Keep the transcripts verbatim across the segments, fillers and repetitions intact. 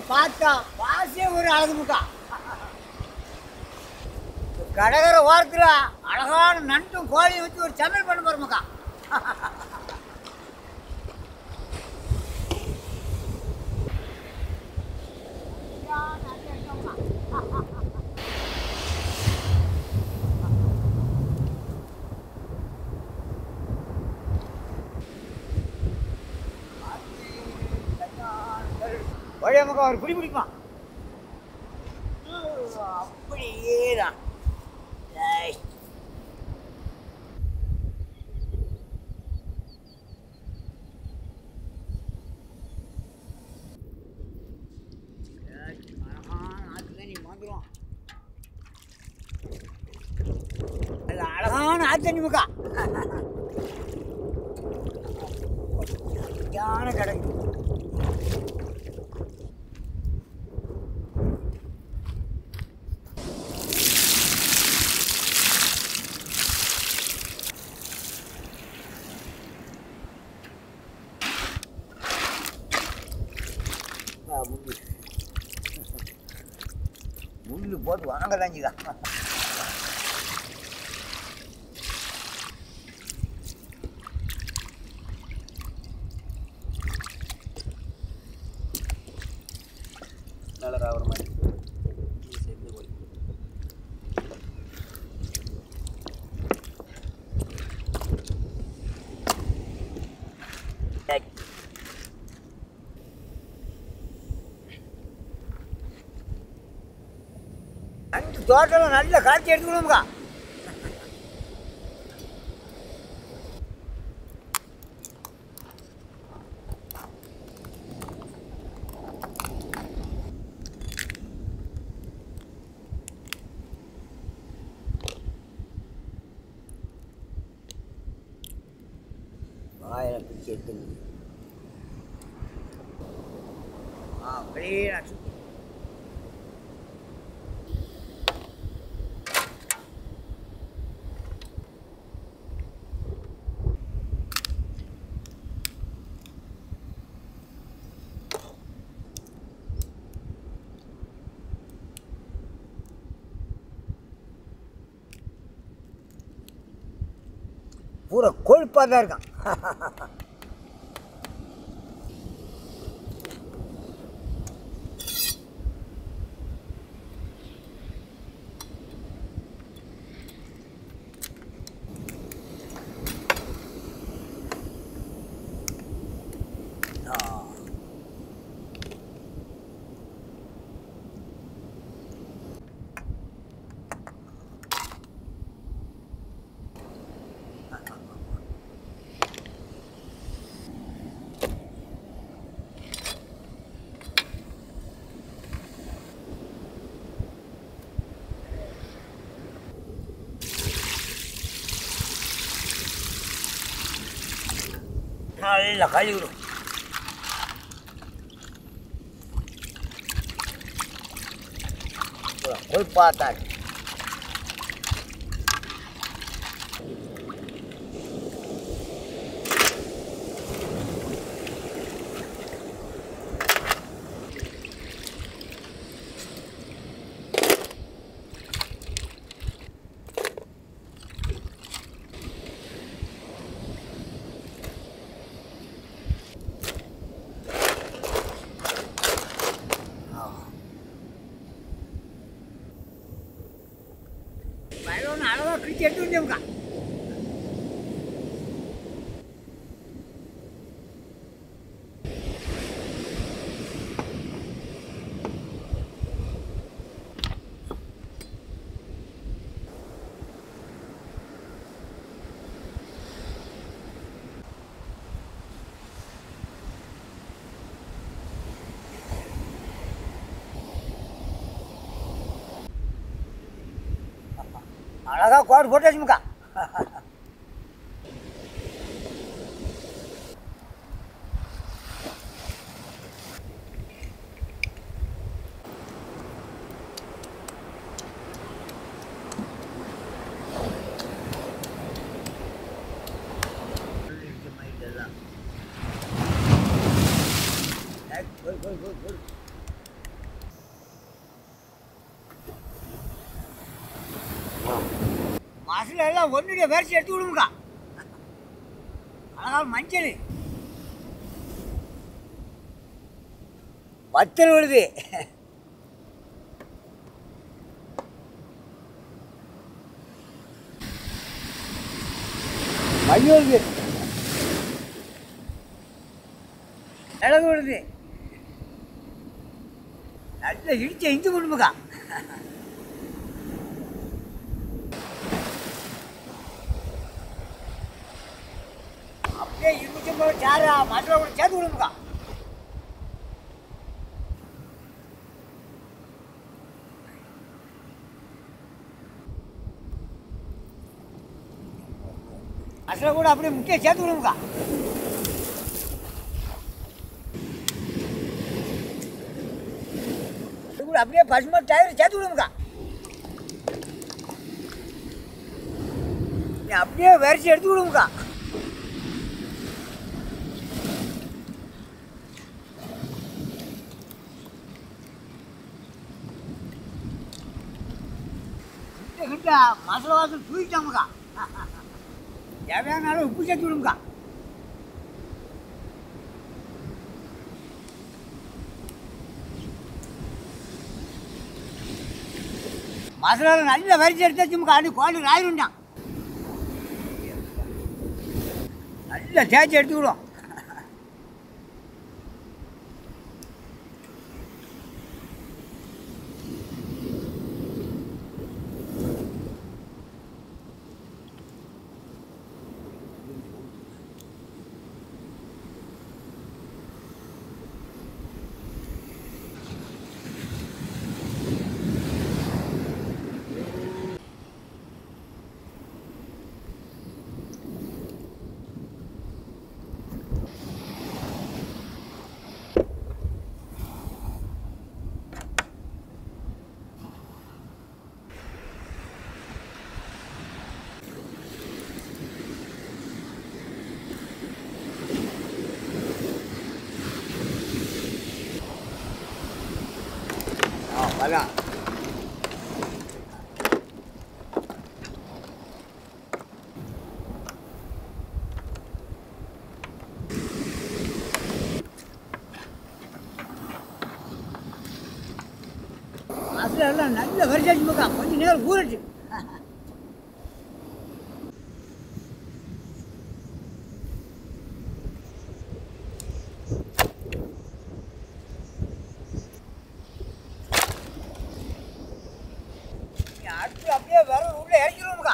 பார்த்தா பாசே ஒரு அழகு முக்கா. கடற்கரை ஓரத்தில் அழகான நண்டும் கோழியும் வச்சு ஒரு சமையல் பண்ண போகிறோமுக்கா. வழியா மக்கா ஒரு பிடி பிடிக்குமா? அப்படியே தான். அழகான ஆத்தண்ணி முக்கா. யான கடை முள்ளு போட்டு வாங்க தாஞ்சிதான். கலர் ஆகிற மாதிரி சேர்ந்து போய் அந்த தோட்டம் நல்ல காட்சி எடுத்துக்கணும்க்கா. வாயில பிடிச்சி எடுத்து அப்படியே நான் சுற்றி பூரா கொழுப்பாக தான் இருக்கான். நல்லா கழுவிடும். கொழுப்பாத்தான் அழகா பிடிச்சி எடுத்து வந்தோம்க்கா. அழகா கோடு போட்டு வச்சுமுக்கா. எல்லாம் ஒன்றுடைய வரிசை எடுத்து விடுங்கக்கா. அழகான மஞ்சள் வத்தல் விழுது. மணி வருது, மிளகு விழுது. நல்ல இடிச்ச இந்து குடும்பக்கா. அப்படியே இருபத்தி ஒன்பது சாரா மசாலா கூட சேர்த்து விடுங்கக்கா. மசாலா கூட அப்படியே முக்கிய சேர்த்து விடுங்கக்கா. இது கூட அப்படியே பசுமை டயர் சேர்த்து விடுங்கக்கா. அப்படியே வரிசை எடுத்து விடுங்கக்கா. கிட்ட கிட்ட மசாலா வாசல் தூக்கிட்டாங்கக்கா. தேவையான உப்பு சேர்த்து விடுங்கக்கா. மசாலா நல்ல வரிசை எடுத்து வச்சுக்கா. அடி கோழி ஆயிருண்டான் நல்ல தேய்ச்சி எடுத்து விடும். அதான் மசாலா எல்லாம் நல்ல வரிசை வச்சுக்கா. கொஞ்ச நேரம் ஊறச்சு. அடுத்து அப்படியே வேற உள்ள இறக்கிடுவோம்க்கா.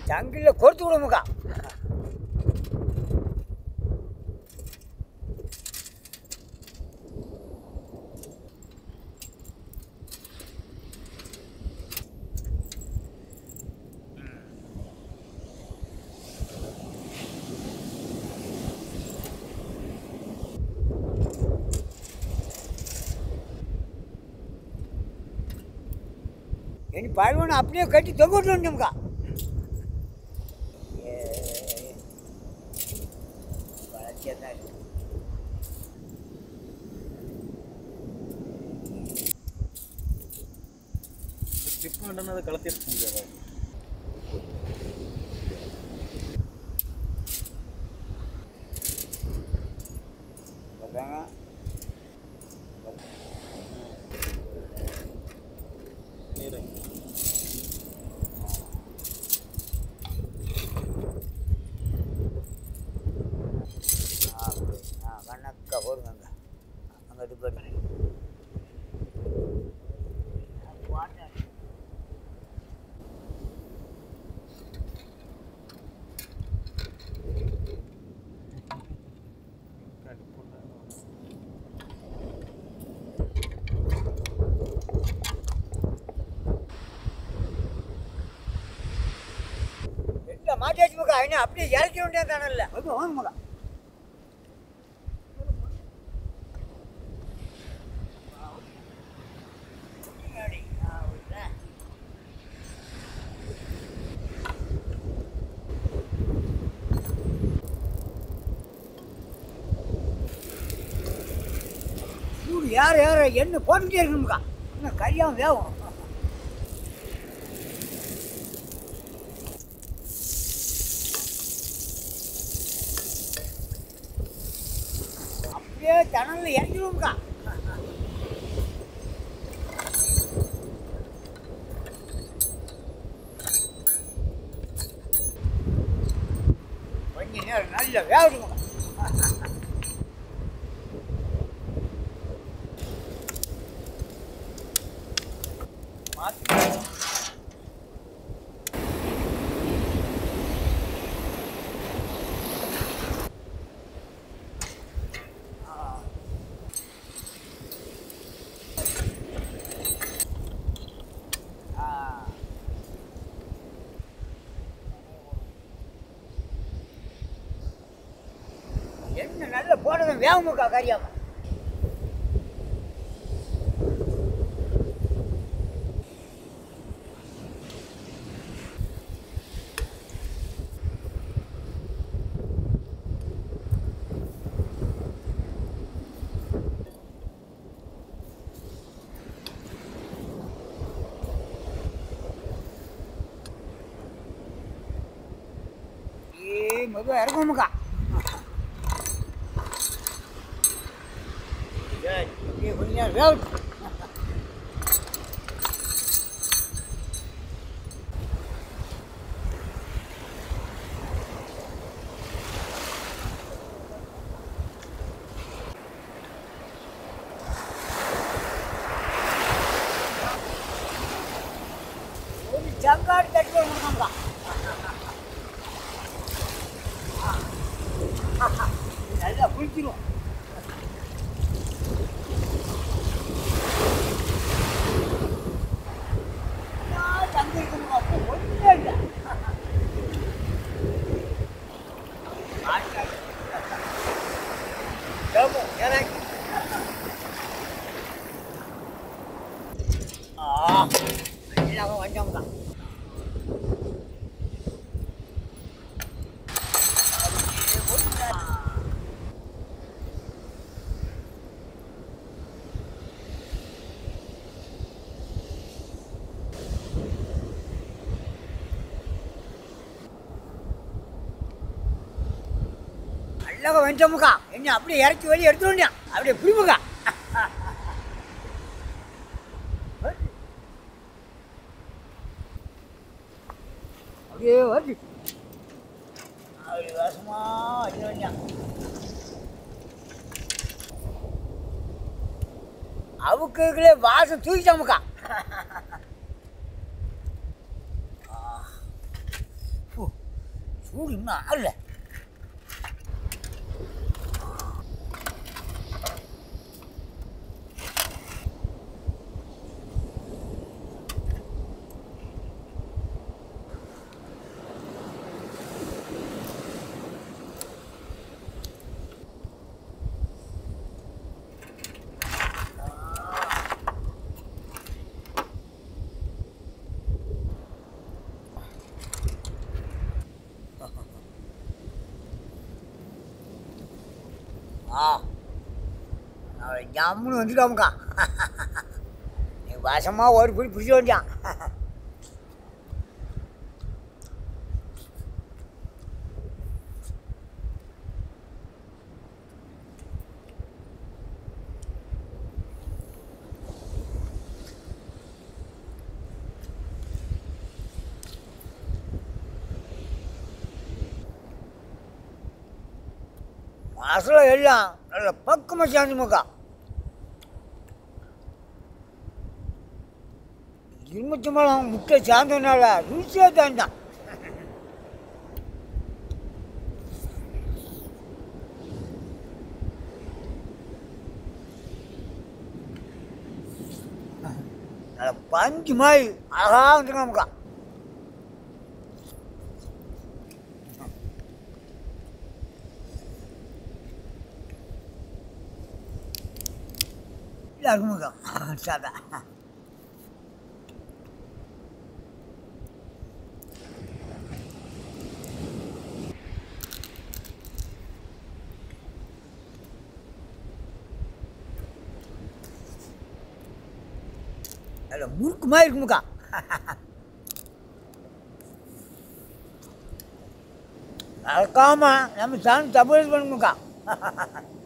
சங்கிலில் கொடுத்து விடுமுக்கா. இனி பழுவனை அப்படியே கட்டி தொங்க விட்டு வந்துட்டோம்க்கா. வளர்ச்சியாக தான் இருக்கு. ஸ்டிப் பண்ணுறது அதை கலத்தி எடுக்க முடியாது. அதாங்க நீரை ஆ கணக்கா போடுங்க. அங்கே அங்கே டிப்படி மாட்டியாச்சு மக்கா. இன்னும் அப்படியே இறக்கி விட்டே தானே இல்லை. ஓகே வாங்க மக்கா. சூடு யார் யார் எண்ணெய் போட்டுக்கிட்டே இருக்கணும்க்கா. இன்னும் கறியாகவும் வேகும். அப்படியே தணலில் இறங்கிடுவோம்க்கா. கொஞ்ச நேரம் நல்ல வேகட்டுங்க. என்ன நல்ல போடுறது வேகமுக்கா கறியாம. ஏ மெதுவாக இறங்கணுமுக்கா. அப்படியே கொஞ்ச நேரம் வேகட்டும். ஒரு சங்காடு தட்டி கொடுக்கணும்க்கா. நல்லா குளிச்சிடும். வந்தோம்க்கா. நல்லக வந்துட்டோமுக்கா. என்ன அப்படியே இறக்கி வெளியே எடுத்துட்டோம். அப்படியே புரிமுக்கா. அப்படியே வருது. அப்படி வாசமா வச்சுருந்தேன். அவுக்குகளே வாசம் தூக்கிட்டாமுக்கா. சூடு இன்னும் ஆகல. ஆ அவன் ஜம்முன்னு வந்துட்டாமுக்கா. நீ வசமாக ஒரு பிடி பிடிச்சி வந்தான். மசாலா எல்லாம் நல்ல பக்கமாக சேர்ந்துமுக்கா. எலுமிச்சை பழம் முட்டை சேர்ந்ததுனால ருசியாக தாண்டான். நல்ல பஞ்சு மாதிரி அழகாக வந்துருக்காமுக்கா. இருக்குமுக்கா சாதா. அதில் முறுக்கு மாதிரி இருக்குமுக்கா. மறக்காம நம்ம சேனல் சப்ஸ்கிரைப் பண்ணுமுக்கா.